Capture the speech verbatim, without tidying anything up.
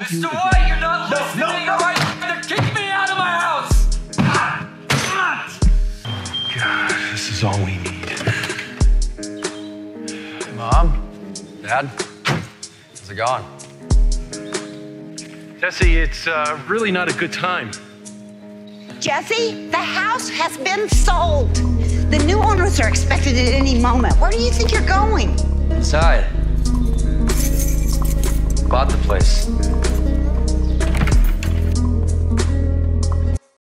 Mister White, you're not No, listening. no, no. You're right to kick me out of my house. God, this is all we need. Mom? Dad? How's it going? Jesse, it's uh, really not a good time. Jesse, the house has been sold. The new owners are expected at any moment. Where do you think you're going? Inside. Bought the place.